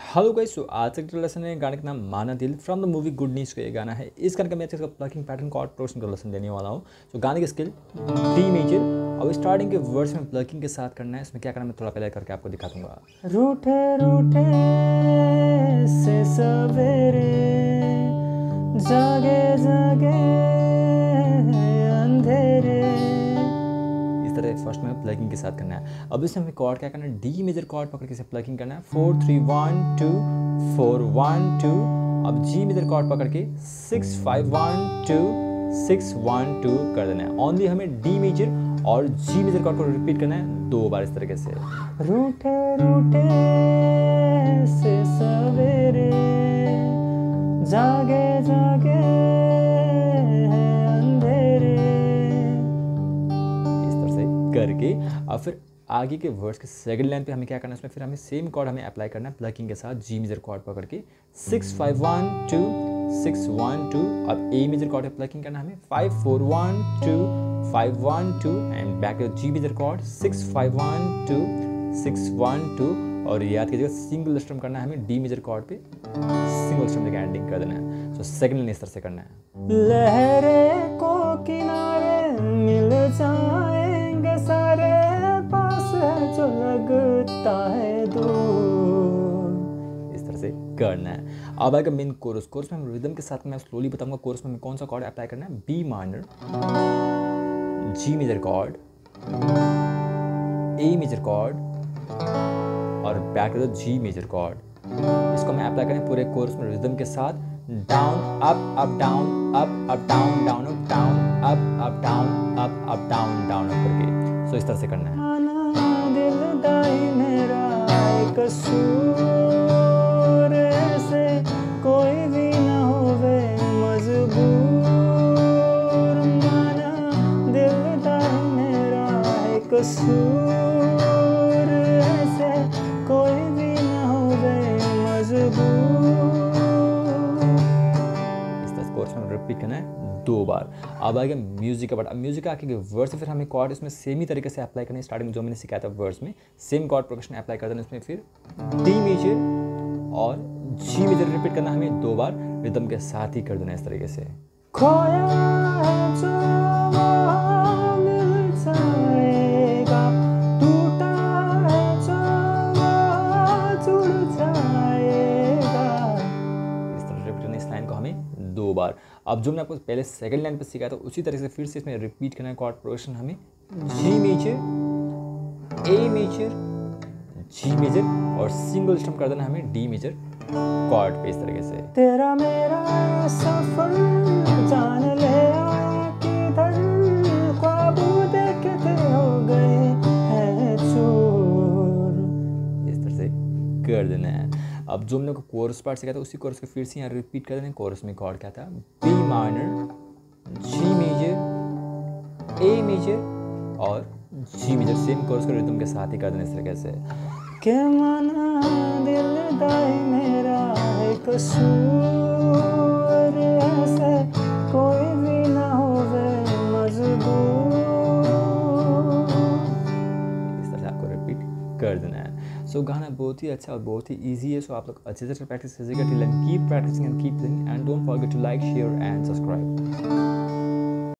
Hello guys, सो आज का lesson है गाने का नाम माना दिल from the movie Good News का ये गाना है। इस गाने का मैं इसका प्लकिंग पैटर्न कॉर्ड प्रोग्रेशन का लेसन देने वाला हूँ। सो गाने की स्किल डी मेजर और स्टार्टिंग के वर्ड्स में प्लकिंग के साथ करना है। इसमें क्या करना है मैं थोड़ा पहले करके आपको दिखा दूंगा। रूठे रूठे से सवेरे जागे जागे अंधेरे। इस तरह फर्स्ट में प्लगिंग के साथ करना है। अब इसमें हमें कॉर्ड क्या करना है, डी मेजर कॉर्ड पकड़ के इसे प्लगिंग करना है 4 3 1 2 4 1 2। अब जी मेजर कॉर्ड पकड़ के 6 5 1 2 6 1 2 कर देना है। ओनली हमें डी मेजर और जी मेजर कॉर्ड को रिपीट करना है 2 बार इस तरीके से। रूठे रूठे से सवेरे जागे जागे अंधेरे। इस तरह से करके अब फिर आगे के वर्ड्स के सेकंड लाइन पे हमें क्या करना है, इसमें फिर हमें सेम कॉर्ड हमें अप्लाई करना है प्लकिंग के साथ जी मेजर कॉर्ड पकड़ के 6 5 1 2 6 1 2। अब ए मेजर कॉर्ड पे प्लकिंग करना है हमें 5 4 1 2 5 1 2 and back to G major chord 6 5 1 2 6 1 2। और याद कीजिएगा सिंगल स्ट्रम करना है हमें डी मेजर कॉर्ड पे, सिंगल स्ट्रम लेकर एंडिंग कर देना है। सो सेकंड लाइन इस तरह से करना है। लहरें को किनारे मिल जाएंगे सारे, पास है जो लगता है दूर। इस तरह से करना है। अब आएगा मेन कोरस। कोरस में हम रिदम के साथ मैं स्लोली बताऊंगा कोरस में कौन सा कॉर्ड अप्लाई करना है। B minor, G major chord, A major chord और back to the G major chord. इसको मैं अप्लाई करें पूरे कोर्स में रिदम के साथ। Down up up down up up down down up down up up down up down down up करके। So इस तरह से करना है। माना दिल दाई मेरा एक कसूर से कोई भी ना होवे मजबूर। माना दिल दाई मेरा एक कसूर से कोई भी ना होवे मजबूर। कोर्स में रिपीट करना है 2 बार। अब आएगा म्यूजिक का पार्ट। अब म्यूजिक का आगे वर्ड्स फिर हमें कॉर्ड इसमें सेम ही तरीके से अप्लाई करना है। स्टार्टिंग में जो मैंने सिखाया था वर्ड्स में सेम कॉर्ड प्रोग्रेशन अप्लाई कर देना। इसमें फिर डी मेजर और जी मेजर रिपीट करना हमें 2 बार रिदम के साथ ही कर देना इस तरीके से। खोया है जो वो मिल जाएगा, टूटा है जो वो जुड़ जाएगा। इस तरह रिपीट करना इस लाइन को हमें 2 बार। अब जो मैंने आपको पहले सेकंड लाइन पे सिखाया था उसी तरह से फिर से इसमें रिपीट करना है कॉर्ड प्रोग्रेशन हमें G major, A major, G major और सिंगल स्ट्रम कर देना हमें डी मेजर कॉर्ड पे इस तरीके से। तेरा मेरा सफर जान ले किधर, ख्वाब देखते हो गए हैं चूर। इस तरह से कर देना है। अब जो हमने कोरस पार्ट सिखाया था उसी कोरस को फिर से यहाँ रिपीट कर देना है। कोरस में कॉर्ड क्या था, B minor, G major, A major और जी मेजर। सेम कोरस को रिदम के साथ ही कर देना इस तरीके से। के माना दिल दाई मेरा है कसूर ऐसे कोई भी ना होवे मजबूर। इस तरह से आपको रिपीट कर देना है। सो गाना बहुत ही अच्छा और बहुत ही इजी है। सो आप लोग अच्छे से प्रैक्टिस कीजिएगा till end keep practicing and keep playing and don't forget to like share and subscribe.